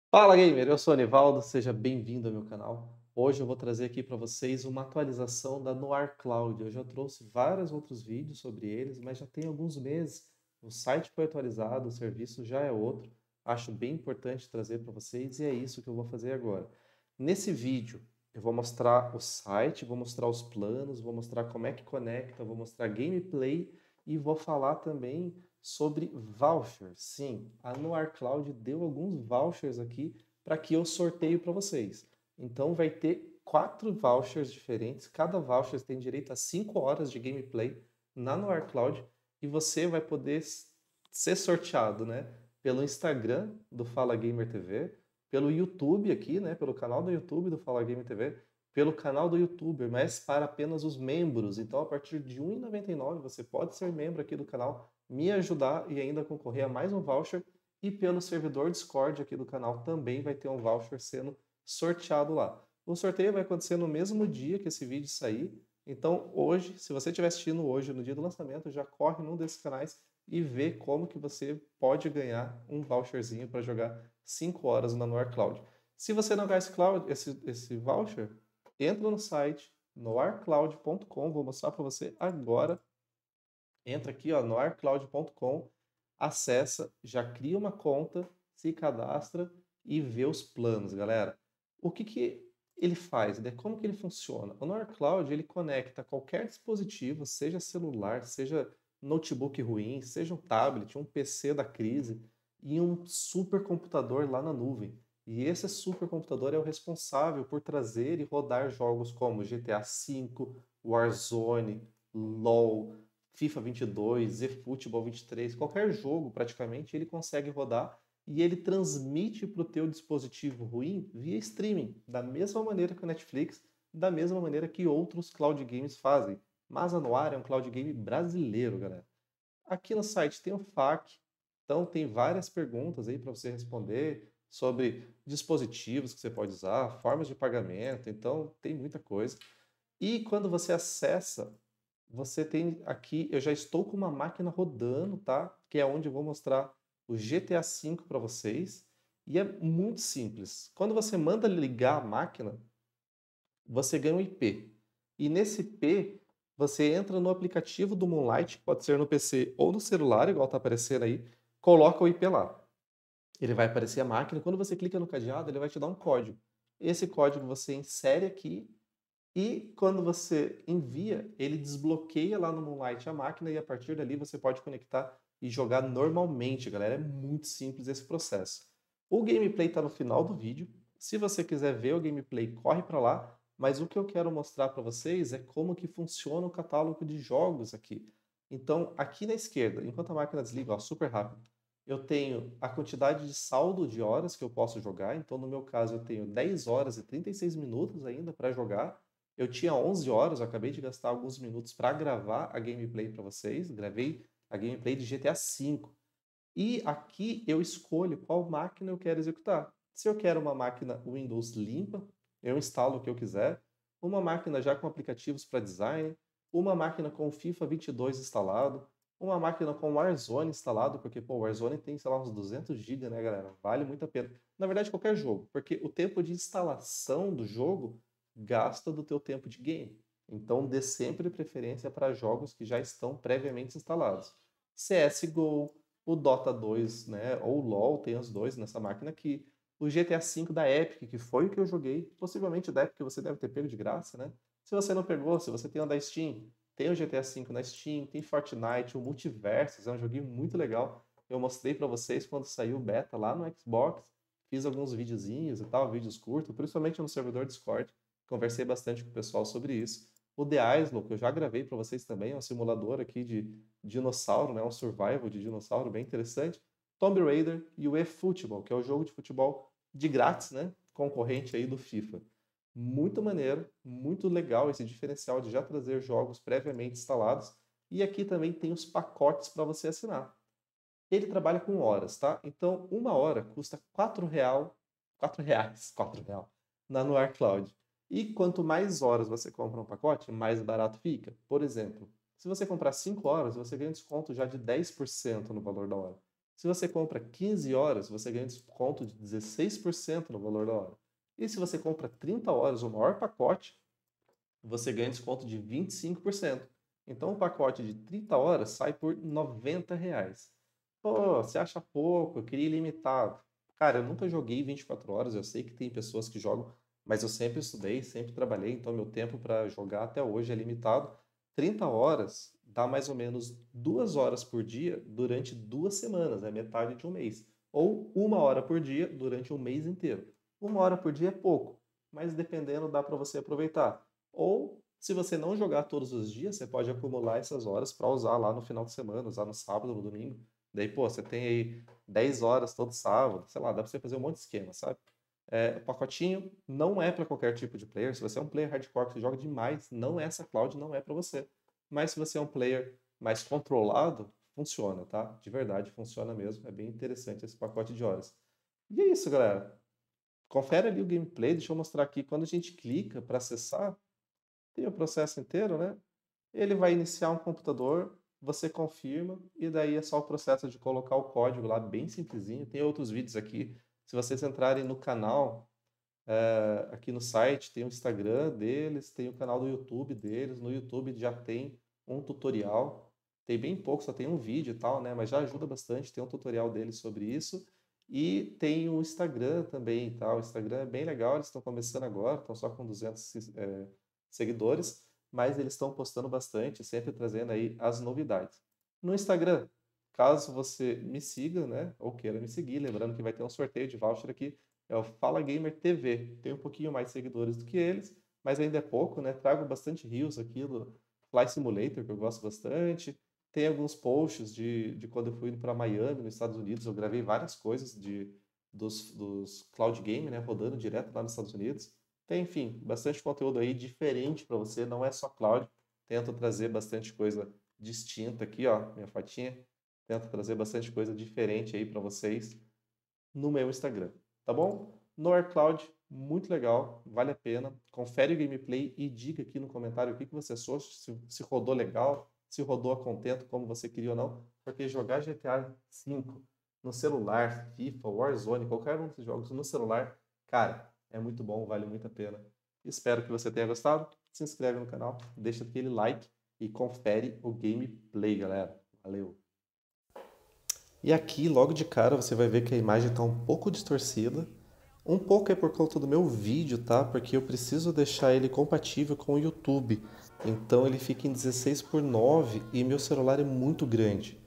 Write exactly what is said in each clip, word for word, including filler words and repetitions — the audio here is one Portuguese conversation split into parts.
Fala gamer, eu sou o Anivaldo, seja bem-vindo ao meu canal. Hoje eu vou trazer aqui para vocês uma atualização da Noir Cloud. Eu já trouxe vários outros vídeos sobre eles, mas já tem alguns meses. O site foi atualizado, o serviço já é outro. Acho bem importante trazer para vocês e é isso que eu vou fazer agora. Nesse vídeo eu vou mostrar o site, vou mostrar os planos, vou mostrar como é que conecta, vou mostrar gameplay e vou falar também sobre vouchers. Sim, a Noir Cloud deu alguns vouchers aqui para que eu sorteio para vocês. Então vai ter quatro vouchers diferentes, cada voucher tem direito a cinco horas de gameplay na Noir Cloud e você vai poder ser sorteado, né, pelo Instagram do Fala Gamer T V, pelo YouTube aqui, né, pelo canal do YouTube do Fala Gamer T V, pelo canal do YouTuber, mas para apenas os membros. Então, a partir de um real e noventa e nove centavos você pode ser membro aqui do canal, me ajudar e ainda concorrer a mais um voucher. E pelo servidor Discord aqui do canal também vai ter um voucher sendo sorteado lá. O sorteio vai acontecer no mesmo dia que esse vídeo sair. Então, hoje, se você estiver assistindo hoje, no dia do lançamento, já corre num desses canais e vê como que você pode ganhar um voucherzinho para jogar cinco horas na Noir Cloud. Se você não quer esse, cloud, esse, esse voucher, entra no site noir cloud ponto com, vou mostrar para você agora. Entra aqui, ó, noir cloud ponto com, acessa, já cria uma conta, se cadastra e vê os planos, galera. O que que ele faz, né? Como que ele funciona? O Noir Cloud, ele conecta qualquer dispositivo, seja celular, seja notebook ruim, seja um tablet, um P C da crise, e um supercomputador lá na nuvem. E esse supercomputador é o responsável por trazer e rodar jogos como G T A cinco, Warzone, LoL, FIFA vinte e dois, eFootball vinte e três, qualquer jogo praticamente ele consegue rodar e ele transmite para o teu dispositivo ruim via streaming, da mesma maneira que o Netflix, da mesma maneira que outros cloud games fazem. Mas a Noir é um cloud game brasileiro, galera. Aqui no site tem o F A Q, então tem várias perguntas aí para você responder sobre dispositivos que você pode usar, formas de pagamento, então tem muita coisa. E quando você acessa, você tem aqui, eu já estou com uma máquina rodando, tá? Que é onde eu vou mostrar o G T A cinco para vocês. E é muito simples. Quando você manda ligar a máquina, você ganha um I P. E nesse I P, você entra no aplicativo do Moonlight, pode ser no P C ou no celular, igual está aparecendo aí, coloca o I P lá. Ele vai aparecer a máquina, quando você clica no cadeado, ele vai te dar um código. Esse código você insere aqui e quando você envia, ele desbloqueia lá no Moonlight a máquina e a partir dali você pode conectar e jogar normalmente, galera. É muito simples esse processo. O gameplay está no final do vídeo. Se você quiser ver o gameplay, corre para lá. Mas o que eu quero mostrar para vocês é como que funciona o catálogo de jogos aqui. Então, aqui na esquerda, enquanto a máquina desliga, ó, super rápido, eu tenho a quantidade de saldo de horas que eu posso jogar. Então, no meu caso, eu tenho dez horas e trinta e seis minutos ainda para jogar. Eu tinha onze horas, eu acabei de gastar alguns minutos para gravar a gameplay para vocês. Gravei a gameplay de G T A cinco. E aqui eu escolho qual máquina eu quero executar. Se eu quero uma máquina Windows limpa, eu instalo o que eu quiser. Uma máquina já com aplicativos para design. Uma máquina com FIFA vinte e dois instalado. Uma máquina com Warzone instalado, porque pô, o Warzone tem, sei lá, uns duzentos gigas, né, galera? Vale muito a pena. Na verdade, qualquer jogo, porque o tempo de instalação do jogo gasta do teu tempo de game. Então, dê sempre preferência para jogos que já estão previamente instalados. C S G O, o Dota dois, né, ou o LoL, tem os dois nessa máquina aqui. O G T A cinco da Epic, que foi o que eu joguei, possivelmente da Epic você deve ter pego de graça, né? Se você não pegou, se você tem o da Steam, tem o G T A cinco na Steam, tem Fortnite, o Multiversus, é um joguinho muito legal. Eu mostrei para vocês quando saiu o beta lá no Xbox, fiz alguns videozinhos e tal, vídeos curtos, principalmente no servidor Discord. Conversei bastante com o pessoal sobre isso. O The Islo, que eu já gravei para vocês também, é um simulador aqui de dinossauro, né? Um survival de dinossauro bem interessante. Tomb Raider e o eFootball, que é o jogo de futebol de grátis, né? Concorrente aí do FIFA. Muito maneiro, muito legal esse diferencial de já trazer jogos previamente instalados. E aqui também tem os pacotes para você assinar. Ele trabalha com horas, tá? Então, uma hora custa quatro real, quatro reais, quatro real, na Noir Cloud. E quanto mais horas você compra um pacote, mais barato fica. Por exemplo, se você comprar cinco horas, você ganha um desconto já de dez por cento no valor da hora. Se você compra quinze horas, você ganha desconto de dezesseis por cento no valor da hora. E se você compra trinta horas, o maior pacote, você ganha desconto de vinte e cinco por cento. Então, o pacote de trinta horas sai por noventa reais. Pô, você acha pouco? Eu queria ilimitado. Cara, eu nunca joguei vinte e quatro horas, eu sei que tem pessoas que jogam, mas eu sempre estudei, sempre trabalhei, então meu tempo para jogar até hoje é limitado. trinta horas dá mais ou menos duas horas por dia durante duas semanas, é metade de um mês. Ou uma hora por dia durante um mês inteiro. Uma hora por dia é pouco, mas dependendo dá para você aproveitar. Ou, se você não jogar todos os dias, você pode acumular essas horas para usar lá no final de semana, usar no sábado, no domingo. Daí, pô, você tem aí dez horas todo sábado, sei lá, dá para você fazer um monte de esquema, sabe? É, o pacotinho não é para qualquer tipo de player. Se você é um player hardcore que joga demais, não é essa cloud, não é para você. Mas se você é um player mais controlado, funciona, tá? De verdade, funciona mesmo. É bem interessante esse pacote de horas. E é isso, galera. Confere ali o gameplay, deixa eu mostrar aqui. Quando a gente clica para acessar, tem o processo inteiro, né? Ele vai iniciar um computador, você confirma, e daí é só o processo de colocar o código lá, bem simplesinho. Tem outros vídeos aqui. Se vocês entrarem no canal, eh, aqui no site, tem o Instagram deles, tem o canal do YouTube deles. No YouTube já tem um tutorial. Tem bem pouco, só tem um vídeo e tal, né? Mas já ajuda bastante, tem um tutorial deles sobre isso. E tem o Instagram também, tá? O Instagram é bem legal, eles estão começando agora, estão só com duzentos eh, seguidores, mas eles estão postando bastante, sempre trazendo aí as novidades. No Instagram, caso você me siga, né, ou queira me seguir, lembrando que vai ter um sorteio de voucher aqui, é o Fala Gamer T V. Tem um pouquinho mais de seguidores do que eles, mas ainda é pouco, né? Trago bastante reels aqui do Fly Simulator, que eu gosto bastante. Tem alguns posts de, de quando eu fui para Miami, nos Estados Unidos, eu gravei várias coisas de, dos, dos Cloud Game, né, rodando direto lá nos Estados Unidos. Tem, enfim, bastante conteúdo aí diferente para você, não é só cloud. Tento trazer bastante coisa distinta aqui, ó, minha fotinha. Tento trazer bastante coisa diferente aí para vocês no meu Instagram, tá bom? No AirCloud, muito legal, vale a pena. Confere o gameplay e diga aqui no comentário o que que você achou, se, se rodou legal, se rodou a contento como você queria ou não, porque jogar G T A V no celular, FIFA, Warzone, qualquer um desses jogos no celular, cara, é muito bom, vale muito a pena. Espero que você tenha gostado. Se inscreve no canal, deixa aquele like e confere o gameplay, galera. Valeu! E aqui, logo de cara, você vai ver que a imagem está um pouco distorcida. Um pouco é por conta do meu vídeo, tá? Porque eu preciso deixar ele compatível com o YouTube. Então ele fica em dezesseis por nove e meu celular é muito grande.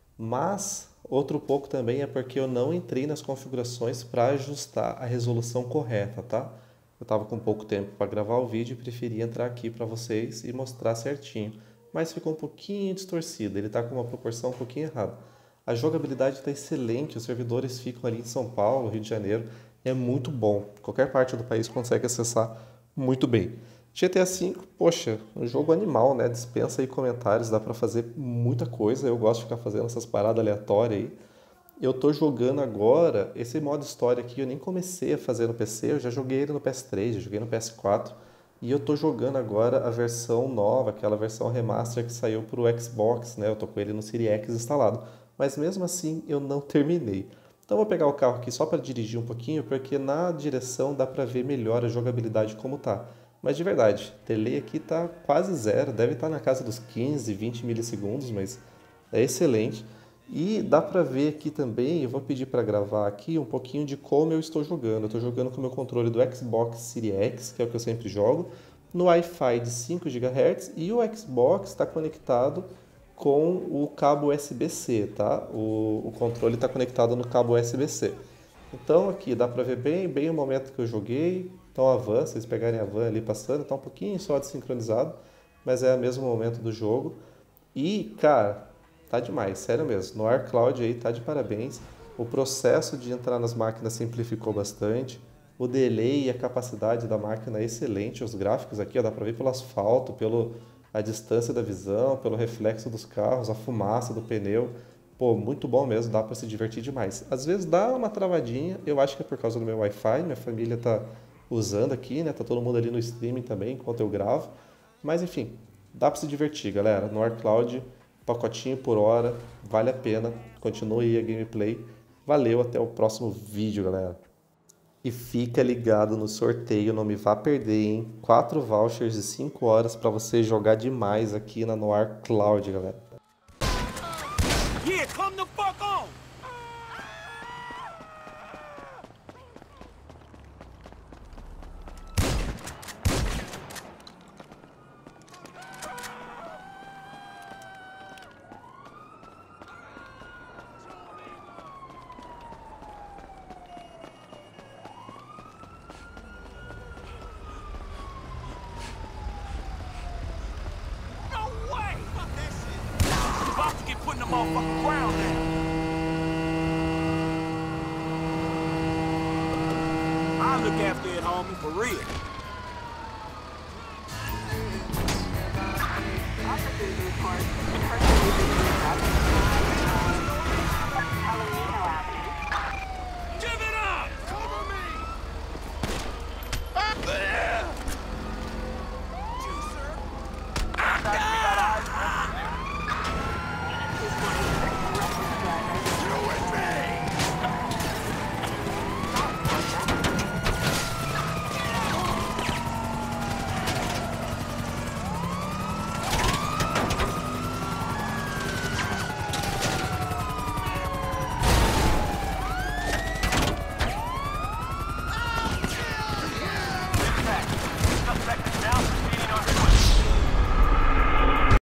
Mas outro pouco também é porque eu não entrei nas configurações para ajustar a resolução correta, tá? Eu estava com pouco tempo para gravar o vídeo e preferi entrar aqui para vocês e mostrar certinho. Mas ficou um pouquinho distorcido, ele está com uma proporção um pouquinho errada. A jogabilidade está excelente, os servidores ficam ali em São Paulo, Rio de Janeiro, é muito bom. Qualquer parte do país consegue acessar muito bem. G T A V, poxa, um jogo animal, né? Dispensa aí comentários, dá pra fazer muita coisa. Eu gosto de ficar fazendo essas paradas aleatórias aí. Eu tô jogando agora, esse modo história aqui eu nem comecei a fazer no P C, eu já joguei ele no P S três, já joguei no P S quatro. E eu tô jogando agora a versão nova, aquela versão remaster que saiu pro Xbox, né? Eu tô com ele no Series X instalado. Mas mesmo assim eu não terminei. Então vou pegar o carro aqui só para dirigir um pouquinho, porque na direção dá para ver melhor a jogabilidade como tá. Mas de verdade, delay aqui tá quase zero, deve estar na casa dos quinze, vinte milissegundos, mas é excelente. E dá para ver aqui também, eu vou pedir para gravar aqui um pouquinho de como eu estou jogando. Eu estou jogando com o meu controle do Xbox Series X, que é o que eu sempre jogo, no Wi-Fi de cinco gigahertz, e o Xbox está conectado com o cabo U S B-C, tá? O, o controle está conectado no cabo U S B-C. Então aqui dá para ver bem, bem o momento que eu joguei. Então a van, se vocês pegarem a van ali passando, tá um pouquinho só desincronizado, mas é o mesmo momento do jogo. E, cara, tá demais, sério mesmo. No AirCloud aí tá de parabéns. O processo de entrar nas máquinas simplificou bastante. O delay e a capacidade da máquina é excelente. Os gráficos aqui, ó, dá pra ver pelo asfalto, pelo a distância da visão, pelo reflexo dos carros, a fumaça do pneu. Pô, muito bom mesmo, dá para se divertir demais. Às vezes dá uma travadinha, eu acho que é por causa do meu Wi-Fi, minha família tá usando aqui, né? Tá todo mundo ali no streaming também enquanto eu gravo. Mas enfim, dá para se divertir, galera. No AirCloud pacotinho por hora, vale a pena. Continue aí a gameplay. Valeu, até o próximo vídeo, galera. E fica ligado no sorteio, não me vá perder, hein? Quatro vouchers de cinco horas para você jogar demais aqui na Noir Cloud, galera. Yeah, come the fuck on! Putting the motherfucking ground down. I'll look after it, homie, for real. I can do this part.